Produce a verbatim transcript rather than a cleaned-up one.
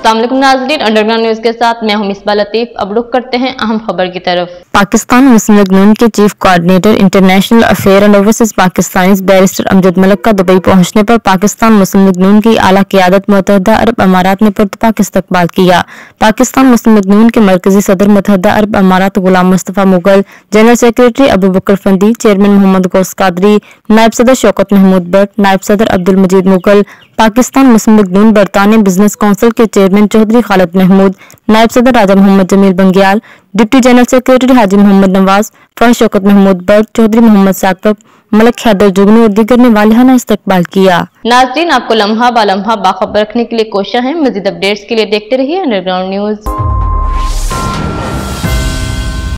अस्सलाम वालेकुम नाज़रीन, अंडरग्राउंड न्यूज के साथ मैं हूं मिसबा लतीफ। अब रुक करते हैं अहम खबर की तरफ। पाकिस्तान मुस्लिम लीग नून के chief coordinator international affair and overseas Pakistani barrister Amjad Malik का दुबई पहुंचने पर पाकिस्तान मुस्लिम लीग नून की आला क़यादत मुत्तहदा अरब अमारात ने पुरतपाक इस्तकबाल किया। पाकिस्तान मुस्लिम लीग नून के मरकजी सदर मुत्तहदा अरब अमारात Ghulam Mustafa Mughal, general secretary Abu Bakar Fandi, chairman Mohammad Ghaus Qadri, नायब सदर शौकत महमूद भट्ट, नायब सदर अब्दुल मजीद मुगल, पाकिस्तान मुस्लिम लीग नून बरतानिया बिजनेस काउंसिल के चेयरमैन चौधरी खालिद महमूद, नायब सदर Raja Mohammad Jameel Bangial, deputy general secretary Haji Mohammad Nawaz, फौज शौकत महमूद भट्ट, चौधरी मोहम्मद साकब, मलिक हैदर जुगनू और दीगर ने वालिहाना इस्तकबाल किया। नाज़रीन, आपको लम्हा बा लम्हा बाखबर रखने के लिए कोशिश है। मजीद अपडेट्स के लिए देखते रहिए अंडरग्राउंड न्यूज।